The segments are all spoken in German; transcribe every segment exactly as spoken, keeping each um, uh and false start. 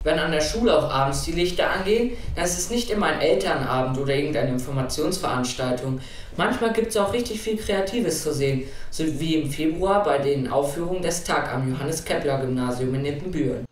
Wenn an der Schule auch abends die Lichter angehen, dann ist es nicht immer ein Elternabend oder irgendeine Informationsveranstaltung. Manchmal gibt es auch richtig viel Kreatives zu sehen, so wie im Februar bei den Aufführungen des Tag am Johannes-Kepler-Gymnasium in Nippenbüren.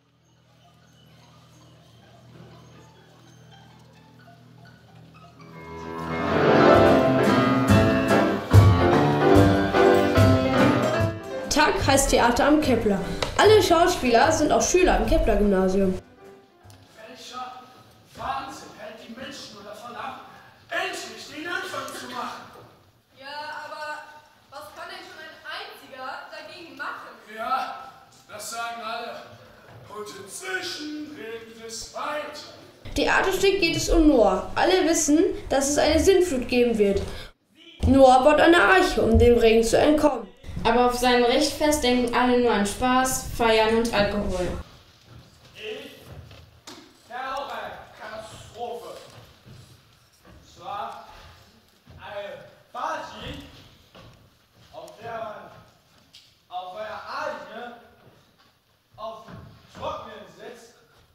Tag heißt Theater am Kepler. Alle Schauspieler sind auch Schüler am Kepler-Gymnasium. Welcher Wahnsinn hält die Menschen nur davon ab, endlich den Anfang zu machen? Ja, aber was kann denn schon ein Einziger dagegen machen? Ja, das sagen alle. Und inzwischen regnet es weit. Theaterstück geht es um Noah. Alle wissen, dass es eine Sintflut geben wird. Noah baut eine Arche, um dem Regen zu entkommen. Aber auf sein Richtfest denken alle nur an Spaß, Feiern und Alkohol. Ich kenne auch eine Katastrophe. Und zwar eine Party, auf der man auf einer Arche auf dem Trockenen sitzt,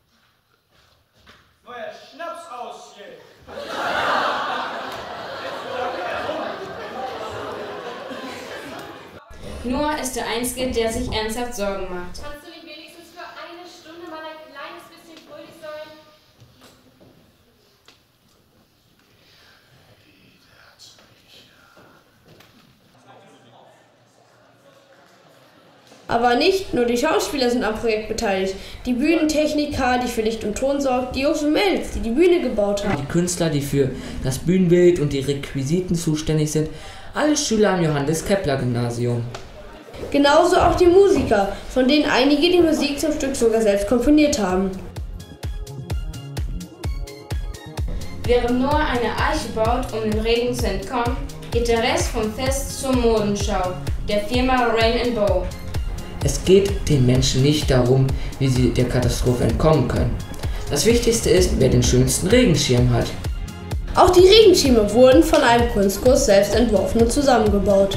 wo der Schnaps ausgeht. Noah ist der Einzige, der sich ernsthaft Sorgen macht. Kannst du nicht wenigstens für eine Stunde mal ein kleines bisschen fröhlich sein? Aber nicht nur die Schauspieler sind am Projekt beteiligt. Die Bühnentechniker, die für Licht und Ton sorgt, die Jungs und Mädels, die die Bühne gebaut haben. Die Künstler, die für das Bühnenbild und die Requisiten zuständig sind, alle Schüler am Johannes-Kepler-Gymnasium. Genauso auch die Musiker, von denen einige die Musik zum Stück sogar selbst komponiert haben. Während Noah eine Arche baut, um dem Regen zu entkommen, geht der Rest vom Fest zur Modenschau der Firma Rain and Bow. Es geht den Menschen nicht darum, wie sie der Katastrophe entkommen können. Das Wichtigste ist, wer den schönsten Regenschirm hat. Auch die Regenschirme wurden von einem Kunstkurs selbst entworfen und zusammengebaut.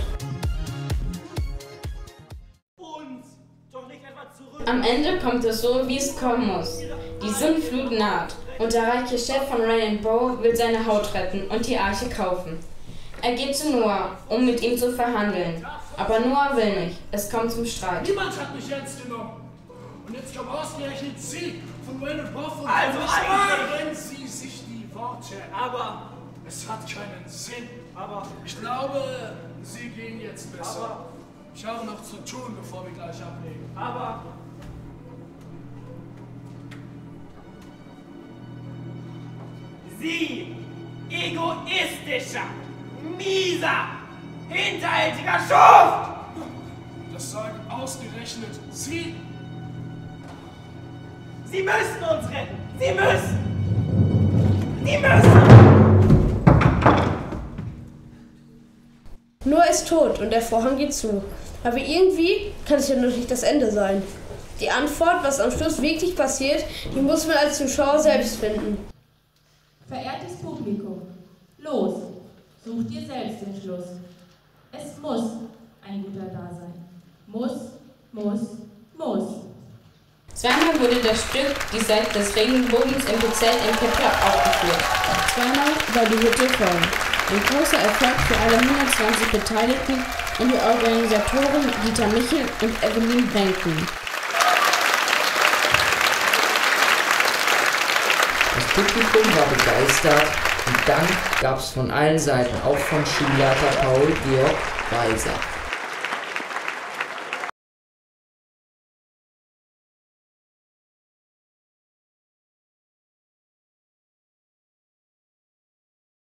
Am Ende kommt es so, wie es kommen muss. Die Sintflut naht und der reiche Chef von Rain and Bow will seine Haut retten und die Arche kaufen. Er geht zu Noah, um mit ihm zu verhandeln. Aber Noah will nicht. Es kommt zum Streit. Niemand hat mich ernst genommen. Und jetzt kommt ausgerechnet Sie von Rain and Bow und Also wenn Sie sich die Worte. Aber Es hat keinen Sinn. Aber Ich glaube, Sie gehen jetzt besser. Aber Ich habe noch zu tun, bevor wir gleich ablegen. aber Sie, egoistischer, mieser, hinterhältiger Schuft! Das sagen ausgerechnet Sie. Sie müssen uns retten! Sie müssen! Sie müssen! Noah ist tot und der Vorhang geht zu. Aber irgendwie kann es ja noch nicht das Ende sein. Die Antwort, was am Schluss wirklich passiert, die muss man als Zuschauer selbst finden. Verehrtes Publikum, los, sucht ihr selbst den Schluss. Es muss ein guter da sein. Muss, muss, muss. Zweimal wurde das Stück Die Seite des Regenbogens im B Z in Kepler aufgeführt. Zweimal war die Hütte voll. Ein großer Erfolg für alle hundertzwanzig Beteiligten und die Organisatoren Dieter Michel und Evelyn Benken. Das Publikum war begeistert und dann gab es von allen Seiten, auch vom Schulleiter Paul Georg Weiser,